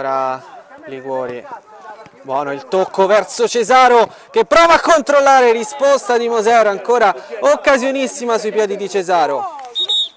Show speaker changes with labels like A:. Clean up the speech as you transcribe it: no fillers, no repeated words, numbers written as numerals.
A: ancora Liguori. Buono il tocco verso Cesaro che prova a controllare, risposta di Mosero, ancora occasionissima sui piedi di Cesaro.